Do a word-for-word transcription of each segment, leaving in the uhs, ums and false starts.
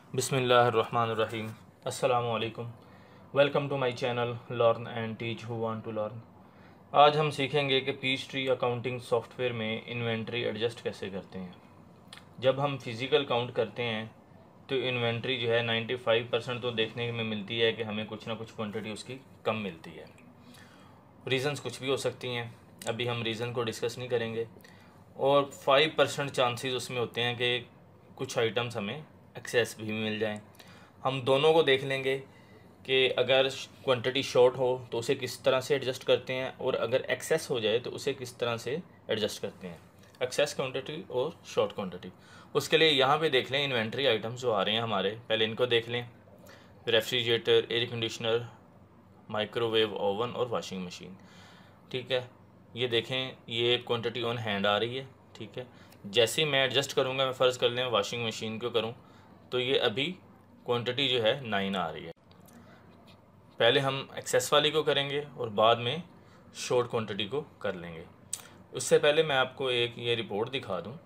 बिस्मिल्लाहिर्रहमानिर्रहीम। अस्सलामु अलैकुम। Welcome to my channel learn and teach who want to learn. आज हम सीखेंगे कि पीच ट्री अकाउंटिंग सॉफ्टवेयर में इन्वेंट्री एडजस्ट कैसे करते हैं। जब हम फिज़िकल काउंट करते हैं तो इन्वेंट्री जो है पचानवे परसेंट तो देखने में मिलती है कि हमें कुछ ना कुछ क्वांटिटी उसकी कम मिलती है। रीज़न्स कुछ भी हो सकती हैं, अभी हम रीज़न को डिस्कस नहीं करेंगे। और फाइव परसेंट चांसेस उसमें होते हैं कि कुछ आइटम्स हमें एक्सेस भी मिल जाएं। हम दोनों को देख लेंगे कि अगर क्वांटिटी शॉर्ट हो तो उसे किस तरह से एडजस्ट करते हैं, और अगर एक्सेस हो जाए तो उसे किस तरह से एडजस्ट करते हैं, एक्सेस क्वांटिटी और शॉर्ट क्वांटिटी। उसके लिए यहाँ पे देख लें इन्वेंट्री आइटम्स जो आ रहे हैं हमारे, पहले इनको देख लें। Refrigerator, air conditioner, microwave oven और वॉशिंग मशीन। ठीक है, ये देखें ये क्वांटिटी ऑन हैंड आ रही है। ठीक है, जैसे ही मैं एडजस्ट करूँगा, मैं फ़र्ज़ कर लें वॉशिंग मशीन को करूँ तो ये अभी क्वांटिटी जो है नाइन आ रही है। पहले हम एक्सेस वाली को करेंगे और बाद में शॉर्ट क्वांटिटी को कर लेंगे। उससे पहले मैं आपको एक ये रिपोर्ट दिखा दूं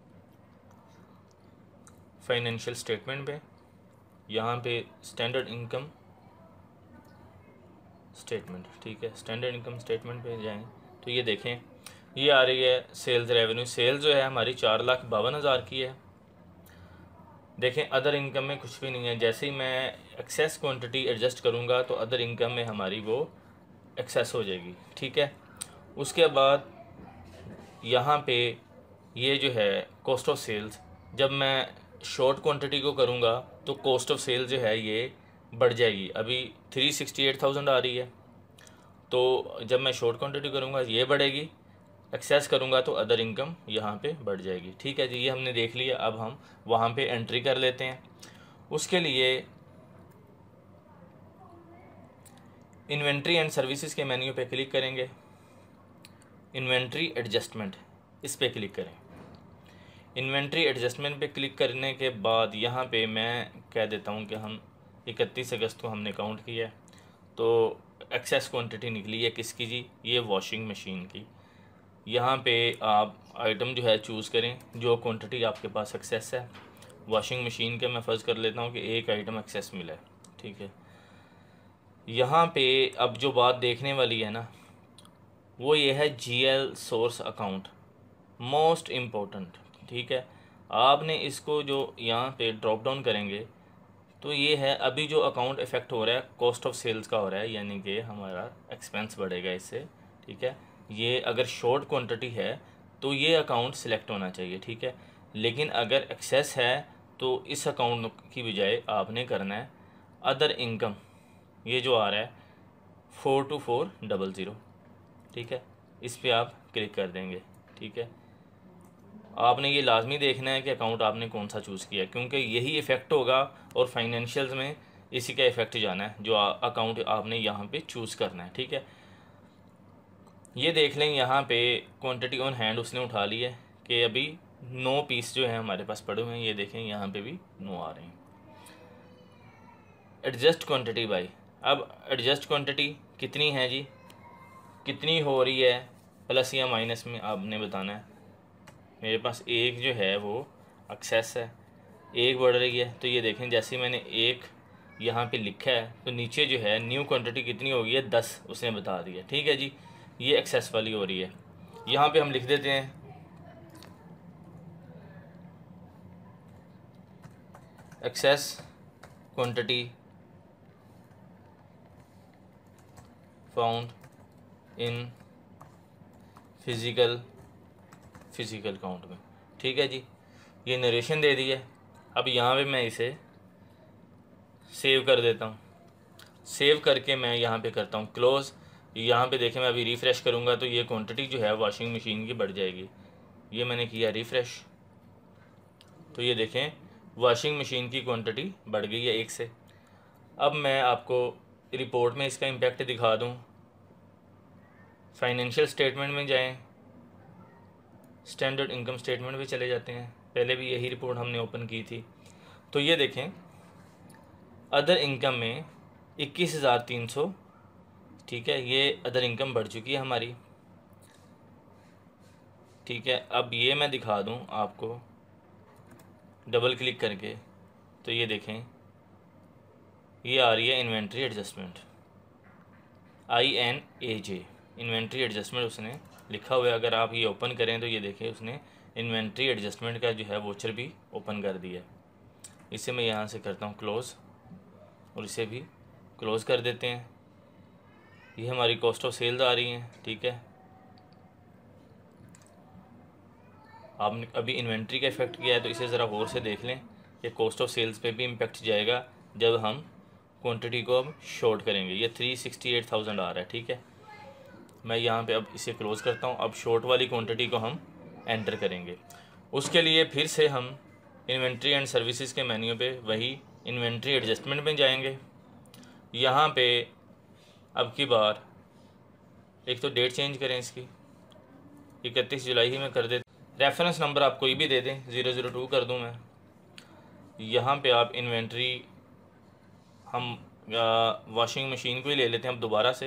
फाइनेंशियल स्टेटमेंट पे। यहाँ पे स्टैंडर्ड इनकम स्टेटमेंट, ठीक है, स्टैंडर्ड इनकम स्टेटमेंट पे जाएं तो ये देखें ये आ रही है सेल्स रेवेन्यू। सेल्स जो है हमारी चार लाख बावन हज़ार की है। देखें अदर इनकम में कुछ भी नहीं है। जैसे ही मैं एक्सेस क्वांटिटी एडजस्ट करूँगा तो अदर इनकम में हमारी वो एक्सेस हो जाएगी। ठीक है, उसके बाद यहाँ पे ये जो है कॉस्ट ऑफ सेल्स, जब मैं शॉर्ट क्वांटिटी को करूँगा तो कॉस्ट ऑफ सेल्स जो है ये बढ़ जाएगी। अभी थ्री सिक्सटी एट थाउजेंड आ रही है, तो जब मैं शॉर्ट क्वांटिटी करूँगा ये बढ़ेगी, एक्सेस करूँगा तो अदर इनकम यहाँ पे बढ़ जाएगी। ठीक है जी, ये हमने देख लिया। अब हम वहाँ पे एंट्री कर लेते हैं। उसके लिए इन्वेंट्री एंड सर्विसेज के मेन्यू पे क्लिक करेंगे, इन्वेंट्री एडजस्टमेंट इस पे क्लिक करें। इन्वेंट्री एडजस्टमेंट पे क्लिक करने के बाद यहाँ पे मैं कह देता हूँ कि हम इकतीस अगस्त को हमने काउंट किया, तो एक्सेस क्वांटिटी निकली है किसकी जी, ये वॉशिंग मशीन की। यहाँ पे आप आइटम जो है चूज़ करें जो क्वांटिटी आपके पास एक्सेस है। वॉशिंग मशीन के मैं फ़र्ज़ कर लेता हूँ कि एक आइटम एक्सेस मिला है। ठीक है, यहाँ पे अब जो बात देखने वाली है ना वो ये है GL source account, most important. ठीक है, आपने इसको जो यहाँ पे ड्रॉप डाउन करेंगे तो ये है अभी जो अकाउंट इफ़ेक्ट हो रहा है कॉस्ट ऑफ सेल्स का हो रहा है, यानी कि हमारा एक्सपेंस बढ़ेगा इससे। ठीक है, ये अगर शॉर्ट क्वांटिटी है तो ये अकाउंट सिलेक्ट होना चाहिए। ठीक है, लेकिन अगर एक्सेस है तो इस अकाउंट की बजाय आपने करना है अदर इनकम, ये जो आ रहा है four two four double zero. ठीक है, इस पर आप क्लिक कर देंगे। ठीक है, आपने ये लाजमी देखना है कि अकाउंट आपने कौन सा चूज़ किया है, क्योंकि यही इफ़ेक्ट होगा और फाइनेंशियल्स में इसी का इफ़ेक्ट जाना है जो अकाउंट आपने यहाँ पे चूज़ करना है। ठीक है, ये देख लें यहाँ पे क्वांटिटी ऑन हैंड उसने उठा ली है कि अभी नौ पीस जो हैं हमारे पास पड़े हुए हैं। ये देखें यहाँ पे भी नौ आ रहे हैं। एडजस्ट क्वांटिटी बाई, अब एडजस्ट क्वांटिटी कितनी है जी, कितनी हो रही है, प्लस या माइनस में आपने बताना है। मेरे पास एक जो है वो एक्सेस है, एक बढ़ रही है। तो ये देखें जैसे मैंने एक यहाँ पे लिखा है तो नीचे जो है न्यू क्वांटिटी कितनी हो गई है, दस उसने बता दिया। ठीक है जी, ये एक्सेस वाली हो रही है। यहाँ पे हम लिख देते हैं excess quantity found in physical physical count में। ठीक है जी, ये नरेशन दे दी है। अब यहाँ पे मैं इसे सेव कर देता हूँ। सेव करके मैं यहाँ पे करता हूँ क्लोज़। यहाँ पे देखें मैं अभी रिफ़्रेश करूँगा तो ये क्वांटिटी जो है वॉशिंग मशीन की बढ़ जाएगी। ये मैंने किया रिफ़्रेश, तो ये देखें वॉशिंग मशीन की क्वांटिटी बढ़ गई है एक से। अब मैं आपको रिपोर्ट में इसका इम्पेक्ट दिखा दूँ। फाइनेंशियल स्टेटमेंट में जाएं, स्टैंडर्ड इनकम स्टेटमेंट पे चले जाते हैं। पहले भी यही रिपोर्ट हमने ओपन की थी, तो ये देखें अदर इनकम में इक्कीस हज़ार तीन सौ। ठीक है, ये अदर इनकम बढ़ चुकी है हमारी। ठीक है, अब ये मैं दिखा दूं आपको डबल क्लिक करके तो ये देखें ये आ रही है inventory adjustment, I N A J, inventory adjustment उसने लिखा हुआ है। अगर आप ये ओपन करें तो ये देखें उसने इन्वेंट्री एडजस्टमेंट का जो है वोचर भी ओपन कर दिया है। इसे मैं यहाँ से करता हूँ क्लोज़ और इसे भी क्लोज़ कर देते हैं। ये हमारी कॉस्ट ऑफ सेल्स आ रही हैं, ठीक है। आपने अभी इन्वेंट्री का इफेक्ट किया है तो इसे ज़रा गौर से देख लें कि कॉस्ट ऑफ सेल्स पे भी इम्पेक्ट जाएगा जब हम क्वांटिटी को अब शॉर्ट करेंगे। ये थ्री सिक्सटी एट थाउजेंड आ रहा है, ठीक है। मैं यहाँ पे अब इसे क्लोज़ करता हूँ। अब शॉर्ट वाली क्वांटिटी को हम एंटर करेंगे। उसके लिए फिर से हम इन्वेंट्री एंड सर्विसेज के मेन्यू पे वही इन्वेंट्री एडजस्टमेंट में जाएंगे। यहाँ पे अब की बार एक तो डेट चेंज करें, इसकी इकतीस जुलाई ही मैं कर देता। रेफरेंस नंबर आप कोई भी दे दें, ज़ीरो ज़ीरो टू कर दूं मैं। यहाँ पे आप इन्वेंट्री हम वॉशिंग मशीन को ही ले लेते हैं अब दोबारा से।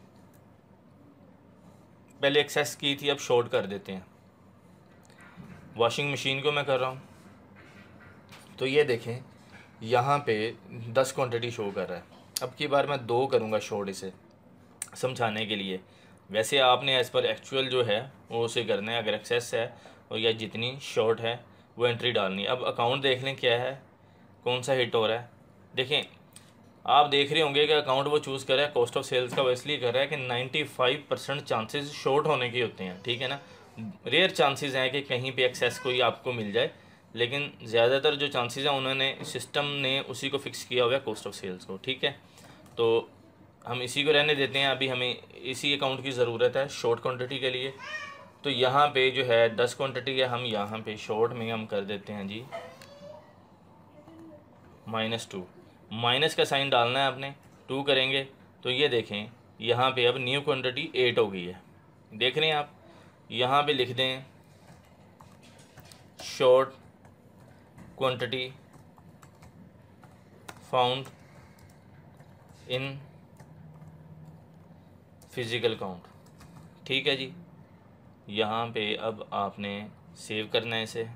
पहले एक्सेस की थी, अब शॉर्ट कर देते हैं। वॉशिंग मशीन को मैं कर रहा हूँ तो ये देखें यहाँ पे दस क्वांटिटी शो कर रहा है। अब की बार मैं दो करूँगा शॉर्ट, इसे समझाने के लिए। वैसे आपने एज़ पर एक्चुअल जो है वो उसे करना है। अगर एक्सेस है और या जितनी शॉर्ट है वो एंट्री डालनी है। अब अकाउंट देख लें क्या है, कौन सा हिट हो रहा है। देखें आप देख रहे होंगे कि अकाउंट वो चूज़ कर रहा है कॉस्ट ऑफ सेल्स का, वो इसलिए कर रहा है कि ninety five percent chances short होने के होते हैं, ठीक है ना। रेयर चांसेस हैं कि कहीं पे एक्सेस कोई आपको मिल जाए, लेकिन ज़्यादातर जो चांसेस हैं उन्होंने सिस्टम ने उसी को फिक्स किया हुआ है कॉस्ट ऑफ सेल्स को, ठीक है। तो हम इसी को रहने देते हैं। अभी हमें इसी अकाउंट की ज़रूरत है शॉर्ट क्वांटिटी के लिए। तो यहाँ पे जो है दस क्वांटिटी है, हम यहाँ पे शॉर्ट में हम कर देते हैं जी माइनस टू। माइनस का साइन डालना है आपने, टू करेंगे तो ये देखें यहाँ पे अब न्यू क्वांटिटी एट हो गई है। देख रहे हैं आप, यहाँ पे लिख दें short quantity found in physical count, ठीक है जी। यहाँ पे अब आपने सेव करना है, इसे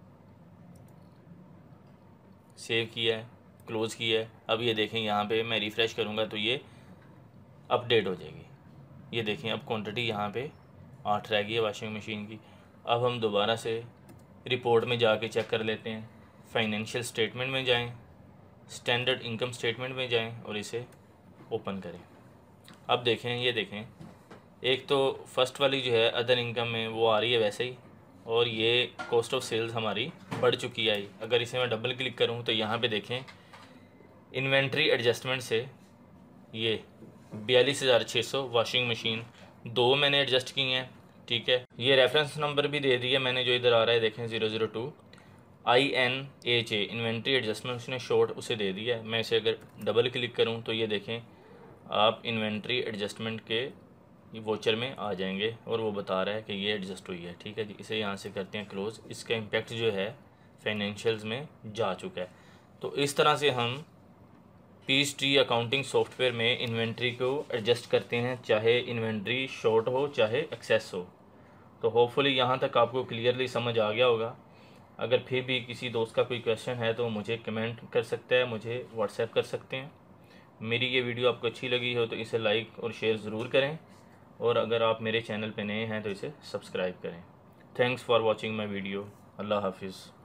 सेव किया है, क्लोज़ किया है। अब ये देखें यहाँ पे मैं रिफ़्रेश करूँगा तो ये अपडेट हो जाएगी। ये देखें अब क्वांटिटी यहाँ पे आठ रह गई है वॉशिंग मशीन की। अब हम दोबारा से रिपोर्ट में जाके चेक कर लेते हैं। फाइनेंशियल स्टेटमेंट में जाएं, स्टैंडर्ड इनकम स्टेटमेंट में जाएं और इसे ओपन करें। अब देखें, ये देखें एक तो फर्स्ट वाली जो है अदर इनकम में वो आ रही है वैसे ही, और ये कॉस्ट ऑफ सेल्स हमारी बढ़ चुकी है। अगर इसे मैं डबल क्लिक करूं तो यहाँ पे देखें इन्वेंट्री एडजस्टमेंट से ये बयालीस हज़ार छः सौ वॉशिंग मशीन दो मैंने एडजस्ट की हैं, ठीक है। ये रेफरेंस नंबर भी दे दिया मैंने जो इधर आ रहा है, देखें zero zero two I N A J inventory adjustment उसने शॉर्ट उसे दे दिया है। मैं इसे अगर डबल क्लिक करूं तो ये देखें आप इन्वेंट्री एडजस्टमेंट के वोचर में आ जाएंगे और वो बता रहा है कि ये एडजस्ट हुई है, ठीक है जी। इसे यहाँ से करते हैं क्लोज़। इसका इम्पेक्ट जो है फाइनेंशियल्स में जा चुका है। तो इस तरह से हम पीचट्री अकाउंटिंग सॉफ्टवेयर में इन्वेंट्री को एडजस्ट करते हैं, चाहे इन्वेंट्री शॉर्ट हो चाहे एक्सेस हो। तो होपफुली यहाँ तक आपको क्लियरली समझ आ गया होगा। अगर फिर भी किसी दोस्त का कोई क्वेश्चन है तो मुझे कमेंट कर सकता है, मुझे व्हाट्सएप कर सकते हैं। मेरी ये वीडियो आपको अच्छी लगी हो तो इसे लाइक और शेयर ज़रूर करें, और अगर आप मेरे चैनल पे नए हैं तो इसे सब्सक्राइब करें। Thanks for watching my video. अल्लाह हाफिज़।